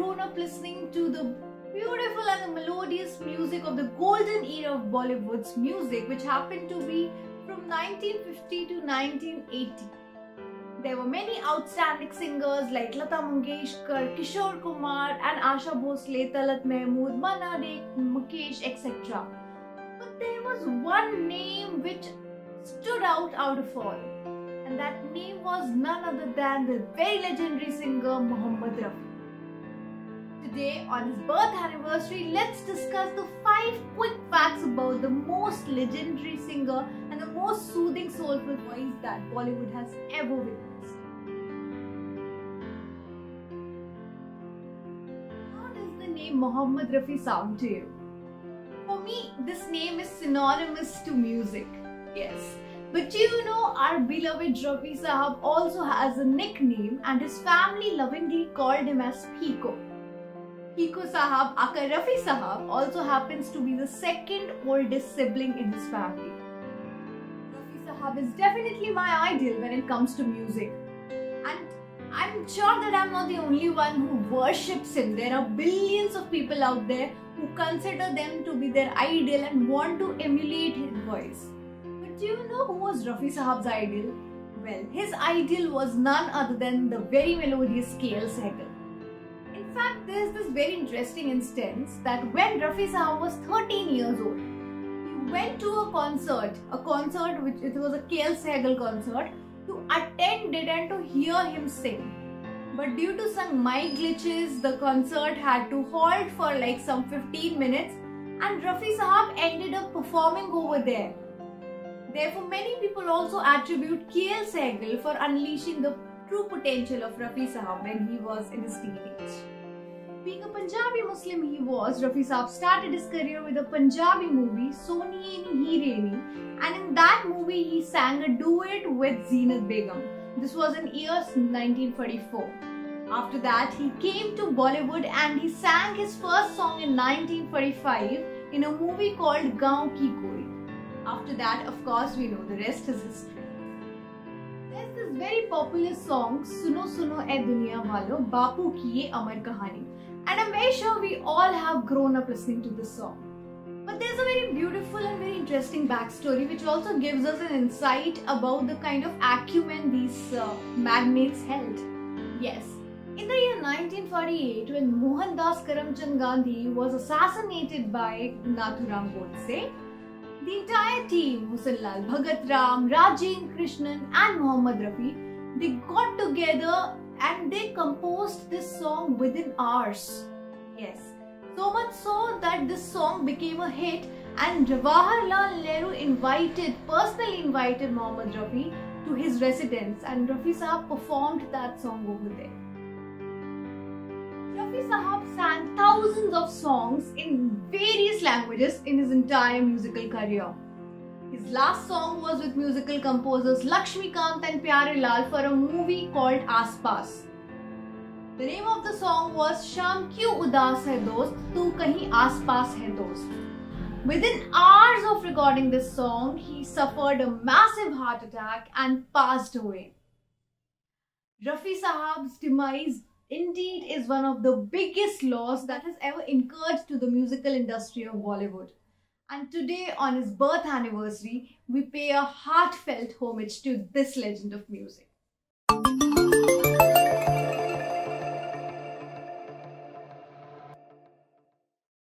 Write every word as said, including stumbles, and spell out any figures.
grown up listening to the beautiful and the melodious music of the golden era of Bollywood's music, which happened to be from nineteen fifty to nineteen eighty. There were many outstanding singers like Lata Mangeshkar, Kishore Kumar and Asha Bhosle, Talat Mahmood, Manna Dey, Mukesh, et cetera. But there was one name which stood out out of all, and that name was none other than the very legendary singer Mohammed Rafi. Today, on his birth anniversary, let's discuss the five quick facts about the most legendary singer and the most soothing soulful voice that Bollywood has ever witnessed. How does the name Mohammed Rafi sound to you? For me, this name is synonymous to music. Yes. But you know, our beloved Rafi Sahab also has a nickname, and his family lovingly called him as Pico. Pico Sahab, aka Rafi Sahab, also happens to be the second oldest sibling in his family. Rafi Sahab is definitely my idol when it comes to music. And I'm sure that I'm not the only one who worships him. There are billions of people out there who consider them to be their idol and want to emulate his voice. But do you know who was Rafi Sahab's idol? Well, his idol was none other than the very melodious K L Sehgal. In fact, there is this very interesting instance that when Rafi Sahab was thirteen years old, he went to a concert, a concert which it was a K L Sehgal concert, to attend it and to hear him sing. But due to some mic glitches, the concert had to halt for like some fifteen minutes, and Rafi Sahab ended up performing over there. Therefore, many people also attribute K L Sehgal for unleashing the true potential of Rafi Sahab when he was in his teenage. Being a Punjabi Muslim he was, Rafi Sahab started his career with a Punjabi movie, Soniye Ni Hireni, and in that movie he sang a duet with Zeenat Begum. This was in year nineteen forty-four. After that, he came to Bollywood and he sang his first song in nineteen forty-five in a movie called Gaon Ki Koi. After that, of course, we know the rest is history. There's this very popular song, Suno Suno Ae Duniya Walo, Bapu Ki Ye Amar Kahani. And I'm very sure we all have grown up listening to this song. But there's a very beautiful and very interesting backstory which also gives us an insight about the kind of acumen these uh, magnates held. Yes, in the year nineteen forty-eight, when Mohandas Karamchand Gandhi was assassinated by Nathuram Godse, the entire team, Husainlal Bhagat Ram, Rajendra Krishnan and Mohammed Rafi, they got together and they composed this song within hours. Yes, so much so that this song became a hit, and Jawaharlal Nehru invited, personally invited Mohammed Rafi to his residence, and Rafi Sahab performed that song over there. Rafi Sahab sang thousands of songs in various languages in his entire musical career. His last song was with musical composers Lakshmikant and Pyare Lal for a movie called Aas Paas. The name of the song was Sham Kyun Udaas Hai Dost, Tu Kahin Aas Paas Hai Dost. Within hours of recording this song, he suffered a massive heart attack and passed away. Rafi Sahab's demise indeed is one of the biggest loss that has ever incurred to the musical industry of Bollywood. And today, on his birth anniversary, we pay a heartfelt homage to this legend of music.